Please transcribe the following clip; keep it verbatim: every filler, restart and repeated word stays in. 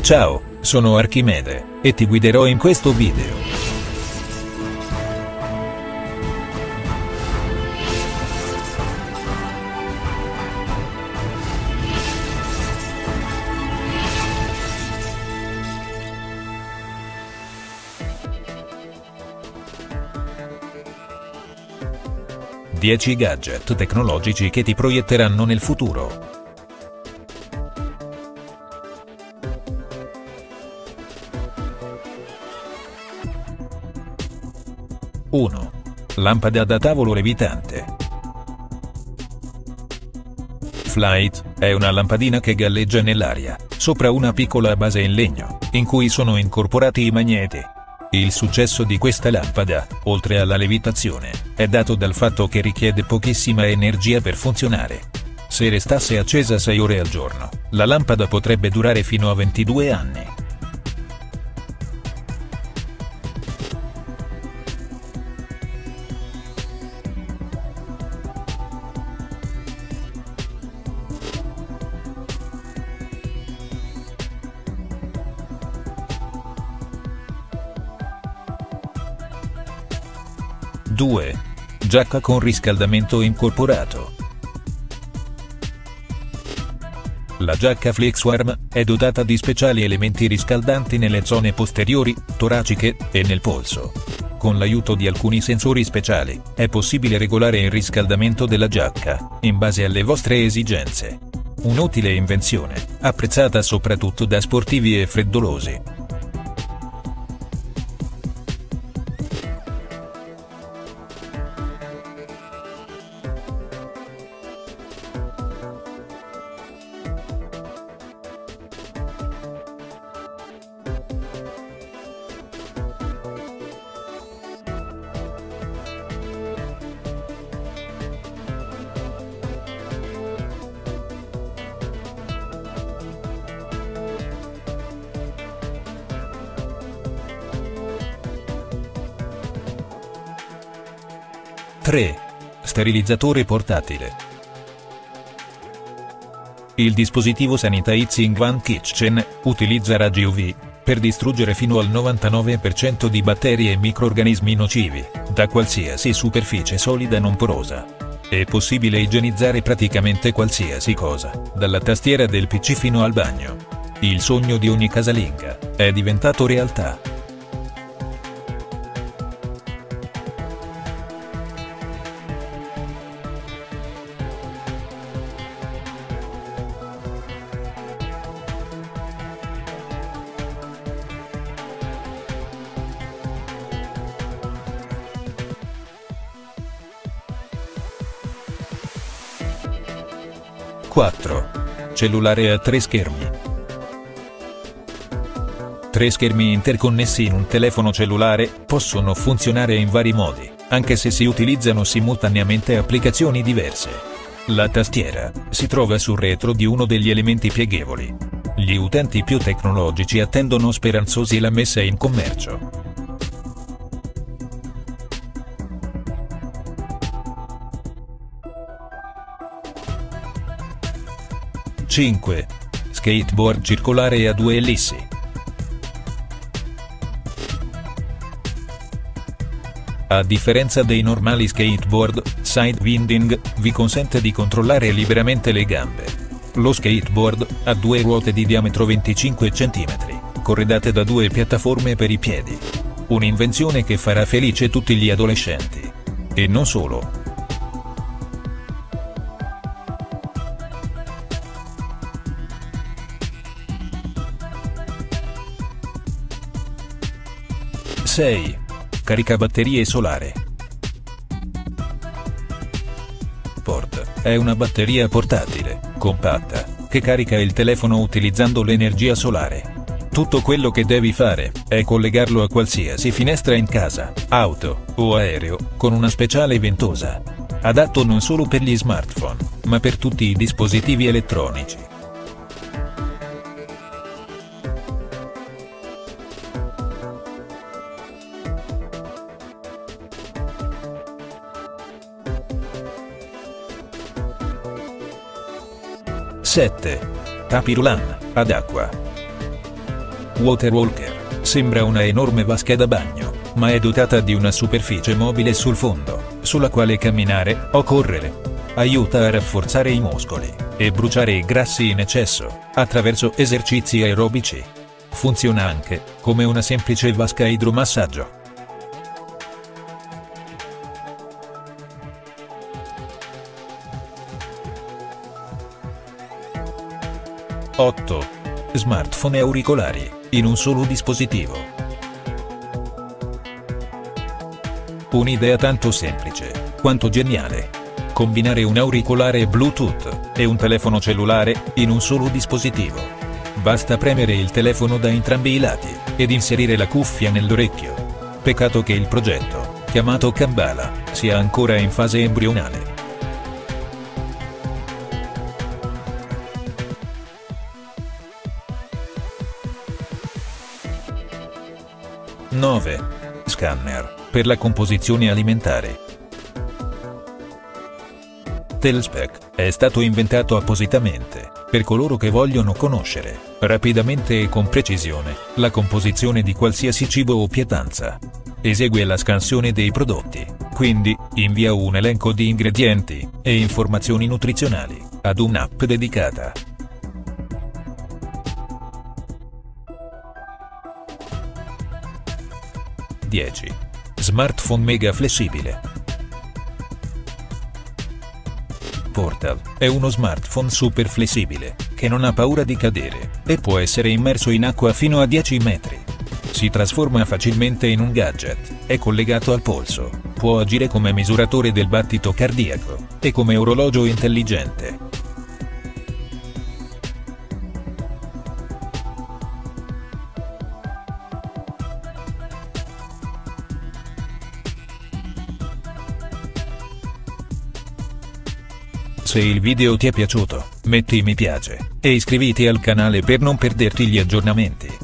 Ciao, sono Archimede, e ti guiderò in questo video. dieci gadget tecnologici che ti proietteranno nel futuro. uno. Lampada da tavolo levitante. Flight è una lampadina che galleggia nell'aria, sopra una piccola base in legno, in cui sono incorporati i magneti. Il successo di questa lampada, oltre alla levitazione, è dato dal fatto che richiede pochissima energia per funzionare. Se restasse accesa sei ore al giorno, la lampada potrebbe durare fino a ventidue anni. due. Giacca con riscaldamento incorporato. La giacca FlexWarm è dotata di speciali elementi riscaldanti nelle zone posteriori, toraciche, e nel polso. Con l'aiuto di alcuni sensori speciali, è possibile regolare il riscaldamento della giacca, in base alle vostre esigenze. Un'utile invenzione, apprezzata soprattutto da sportivi e freddolosi. tre. Sterilizzatore portatile. Il dispositivo Sanitizing One Kitchen utilizza raggi U V per distruggere fino al novantanove per cento di batteri e microrganismi nocivi da qualsiasi superficie solida non porosa. È possibile igienizzare praticamente qualsiasi cosa, dalla tastiera del P C fino al bagno. Il sogno di ogni casalinga è diventato realtà. quattro. Cellulare a tre schermi. Tre schermi interconnessi in un telefono cellulare possono funzionare in vari modi, anche se si utilizzano simultaneamente applicazioni diverse. La tastiera si trova sul retro di uno degli elementi pieghevoli. Gli utenti più tecnologici attendono speranzosi la messa in commercio. cinque. Skateboard circolare a due ellissi. A differenza dei normali skateboard, Sidewinding vi consente di controllare liberamente le gambe. Lo skateboard ha due ruote di diametro venticinque centimetri, corredate da due piattaforme per i piedi. Un'invenzione che farà felice tutti gli adolescenti. E non solo. sei. Caricabatterie solare. Port è una batteria portatile, compatta, che carica il telefono utilizzando l'energia solare. Tutto quello che devi fare è collegarlo a qualsiasi finestra in casa, auto o aereo, con una speciale ventosa. Adatto non solo per gli smartphone, ma per tutti i dispositivi elettronici. sette. Tapirulan, ad acqua. Waterwalker, sembra una enorme vasca da bagno, ma è dotata di una superficie mobile sul fondo, sulla quale camminare o correre. Aiuta a rafforzare i muscoli e bruciare i grassi in eccesso, attraverso esercizi aerobici. Funziona anche come una semplice vasca idromassaggio. otto. Smartphone e auricolari, in un solo dispositivo. Un'idea tanto semplice, quanto geniale. Combinare un auricolare Bluetooth e un telefono cellulare, in un solo dispositivo. Basta premere il telefono da entrambi i lati, ed inserire la cuffia nell'orecchio. Peccato che il progetto, chiamato Kambala, sia ancora in fase embrionale. nove. Scanner, per la composizione alimentare. Telspec è stato inventato appositamente per coloro che vogliono conoscere, rapidamente e con precisione, la composizione di qualsiasi cibo o pietanza. Esegue la scansione dei prodotti, quindi invia un elenco di ingredienti e informazioni nutrizionali ad un'app dedicata. dieci. Smartphone mega flessibile. Portal è uno smartphone super flessibile, che non ha paura di cadere, e può essere immerso in acqua fino a dieci metri. Si trasforma facilmente in un gadget, è collegato al polso, può agire come misuratore del battito cardiaco, e come orologio intelligente. Se il video ti è piaciuto, metti mi piace, e iscriviti al canale per non perderti gli aggiornamenti.